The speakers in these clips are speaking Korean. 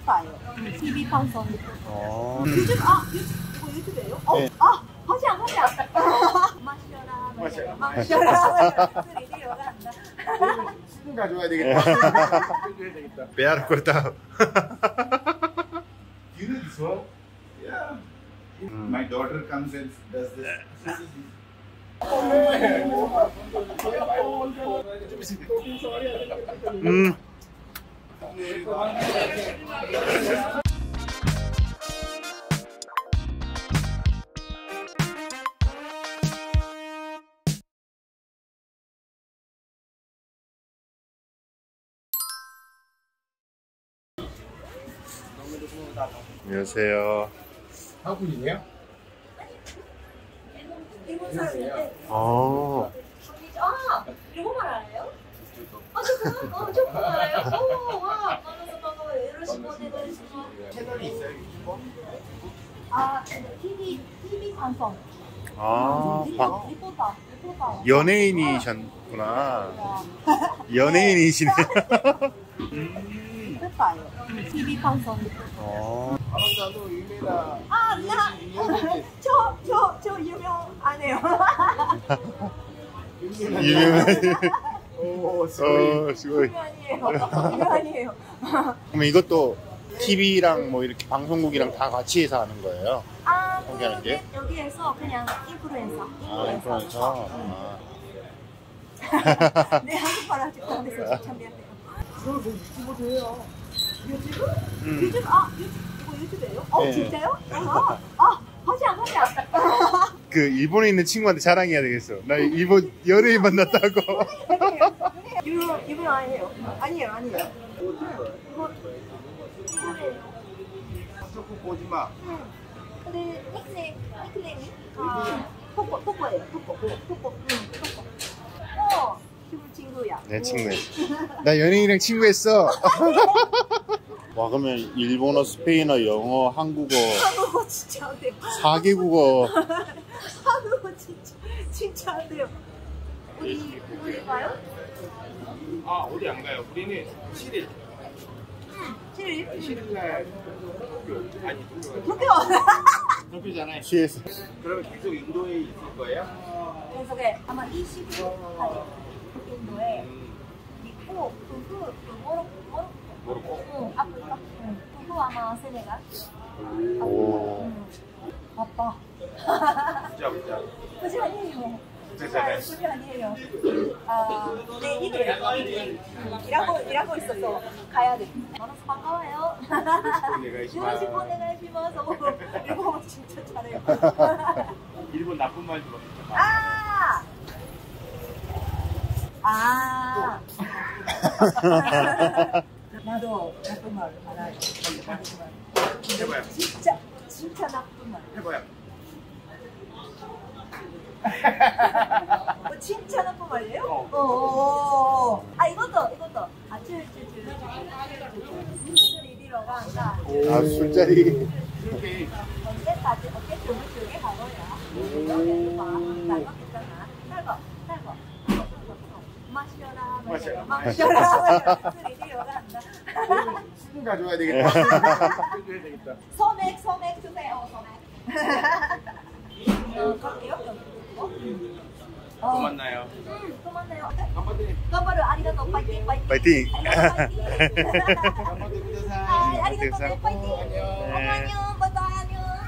봐요. TV 방송. 요즘 이거 유튜브예요? 네. 하지야. 마셔라. 수분 가져와야 되겠다. 배알 꼴다. You know this one? Yeah. My daughter comes and does this. 안녕하세요. 한국인이에요? 일본 사람인데. 일본말 알아요? 조금 알아요. 와, 반가워요. 요로시쿠 오네가이시마스. 채널이 있어요, 유튜버? TV 방송. 리포터. 연예인이셨구나. 연예인이시네. 봐요. TV 방송. 나도 유명한. 저 유명 안 해요. 유명한. 수고이. 유명해요. 그럼 이것도 TV랑 뭐 이렇게 방송국이랑 다 같이 해서 하는 거예요? 공개하는 게? 여기에서 그냥 인플루엔서. 인플루엔서. 네, 한국말 아직 안 돼서 참 미안해요. 유튜브 돼요. 유튜브? 이거 유튜브예요? 네. 진짜요? 하지야. 그 일본에 있는 친구한테 자랑해야 되겠어. 나 일본 연예인 만났다고. 유명 아니에요. 아니에요. 자꾸 보지 마. 근데 닉네임이 토코예요. 토코. 친구야. 내 친구야. 나 연예인이랑 친구했어. 와, 그러면 일본어, 스페인어, 영어, 한국어 진짜 안 돼요. 4개국어. 한국어 진짜 안 돼요. 우리 가요? 어디 안 가요? 우리는 7일. 7일? 7일날 도쿄. 도쿄잖아요. 취했어. 그러면 계속 인도에 있을 거예요? 계속에 아마 20일까지 인도에 있고 모로코. 아프리카. 그거 아마 세네갈. 오. 아빠. 부자. 그지 아니에요. 부자잖아요. 그지 아니에요. 네, 일이에요. 일하고 있어서 가야 돼. 만나서 반가워요. 요로시쿠 오네가이시마스. 일본어 진짜 잘해요. 일본 나쁜 말 들어. 나도 나쁜 말 알아요. 해봐요. 진짜 나쁜 말. 해봐요. 진짜 나쁜 말이에요? 이것도. 술자리 간다. 술자리. 이렇게 언제까지 어깨춤을 추게 가고요. 나 이거 있잖아. 딸거. 마셔라. 술이 간다. 수분 가져와야 되겠다. 소맥 주세요. 갈게요. 또 만나요. 또 만나요. 한마디. 아리가또 파이팅. 파이팅. 한마디 부자사. 아리가또 파이팅. 안녕. 바이바이.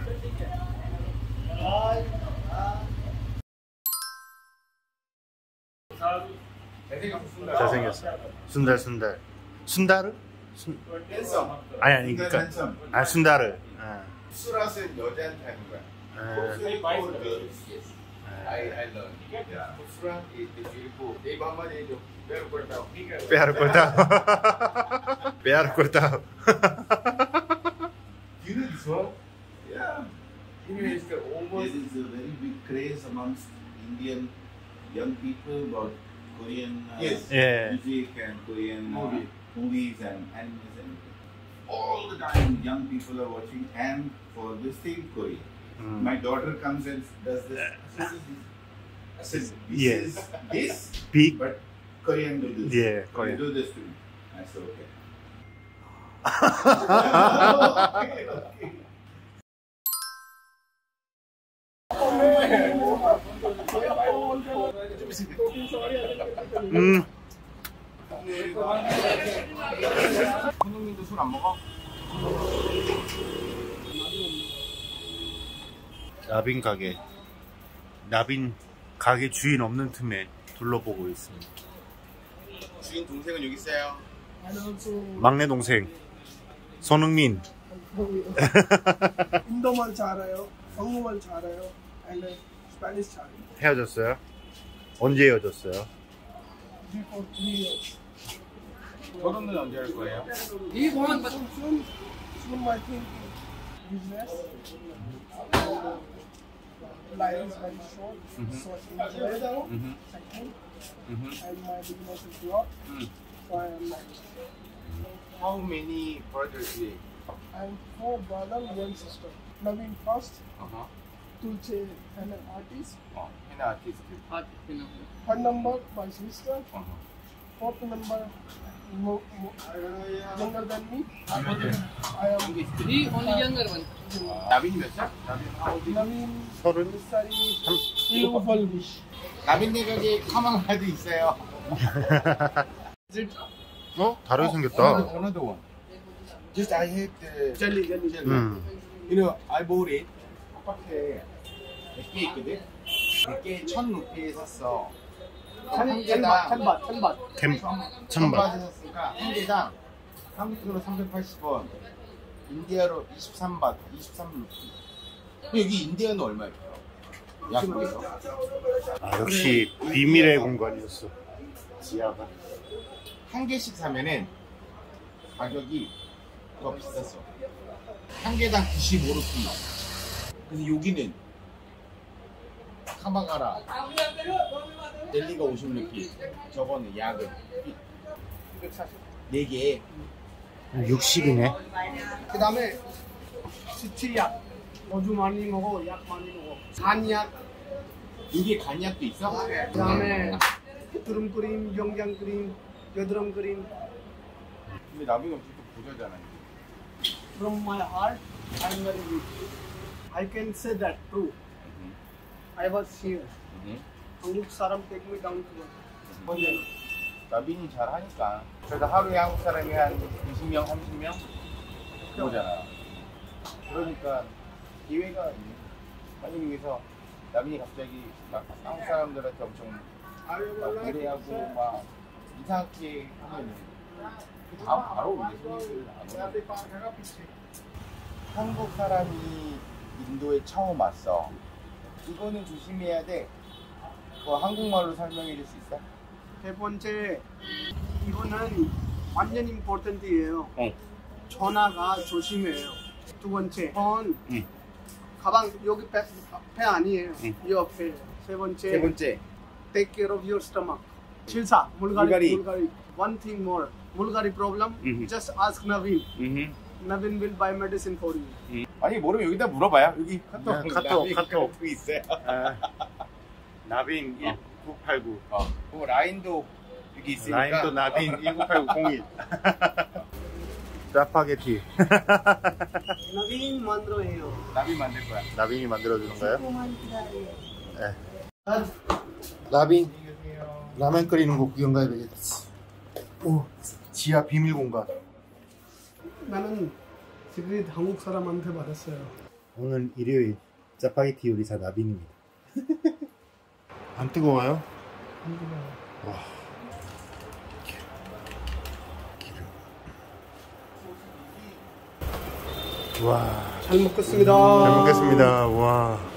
안녕. 잘생겼어. 순다르? 댄서. 아니 그러니까. 순다르. 수라는 여자한테 하는 거야. I learned. Yeah. Usra is beautiful. एक बार ये जो 빼앗을 꼴다. You know this one? Yeah. Anyway, it's almost. There is a very big craze amongst Indian young people about Korean music and Korean movies and animes and all the time young people are watching and for the same Korean. My daughter comes and does this. I said, this is this, big. but Korean do this. Yeah, Korean. Do this to me. I said, okay. 손흥민도 술 안 먹어? 나빈 가게 주인 없는 틈에 둘러보고 있습니다. 주인 동생은 여기 있어요. 막내 동생 손흥민. 인도말 잘해요, 한국말 잘해요, and 스페니쉬 잘해요. 헤어졌어요? 언제 헤어졌어요? Before 3 years. 결혼은 언제 할 거예요? Soon I think business. Life is very short, so I enjoy second, and my business is growth. So I am like, How many brothers do you I'm 4 brothers, 1 sister. Naveen first, have? Tulche and an artist. henna artist. Third number my sister. Fourth number younger than me. I am He only younger one. 나빈이 몇 살? 나빈 how old? Naveen. 서른? Illuval. 나빈네 가게 카망라도 있어요. 다르게 생겼다. Another one. Just I had jelly. 음. You know, I bought it. 아파트에 100개 있거든? 100개 1,000루피에 샀어. 한 개당 천바트 샀으니까 한 개당 한국 돈으로 380원, 인디아로 23바트, 23루피. 여기 인디아는 얼마예요? 약국에서. 역시 비밀의 공간이었어. 지하가. 한 개씩 사면은 가격이 더 비쌌어. 한 개당 95루피. 그래서 여기는 카마가라 젤리가 50루피, 저거는 약은 4개에 60이네. 그 다음에 스티약, 어주 많이 먹어, 약 많이 먹어. 간약, 이게 간약도 있어? 그 다음에 드럼 크림, 영양 크림, 여드름 크림. 근데 나비가 진짜 부자잖아. From my heart, I'm very weak. I can say that true. I was here. 한국 사람 take me down to earth. 근데 나빈이 잘 하니까. 그래서 하루에 한국 사람이 한 20명, 30명 오잖아. 그러니까 기회가 있네. 만약에 여기서 나빈이 갑자기 막 한국 사람들한테 엄청 막 무례하고 막 이상하게 하면은 다음 바로 이제 손님들 안 오는. 한국 사람이 인도에 처음 왔어. 이거는 조심해야 돼. 그거 한국말로 설명해 줄 수 있어? 세 번째, 이거는 완전 임포턴트예요. 전화가 조심해요. 두 번째, 가방 여기 배 아니에요. 이 옆에. 세 번째, take care of your stomach. 실사, 물갈이. One thing more, 물갈이 problem, just ask Naveen. Naveen will buy medicine for you. 아니 모르면 여기다 물어봐요. 여기 카톡 있어요. 나빈 1989. 그 라인도 여기 있으니까. 라인도 나빈 198901. 짜파게티. Naveen 만들어요. 나빈 만들 거야. 나빈이 만들어주는 거예요? 조금만 기다려. 네. 나빈 라면 끓이는 거 구경 가야 되겠지. 오, 지하 비밀 공간. 나는 시그릿 한국 사람한테 받았어요. 오늘 일요일 짜파게티 요리사 나빈입니다. 안 뜨거워요? 안 뜨거워요. 와. 와. 잘 먹겠습니다. 잘 먹겠습니다. 와.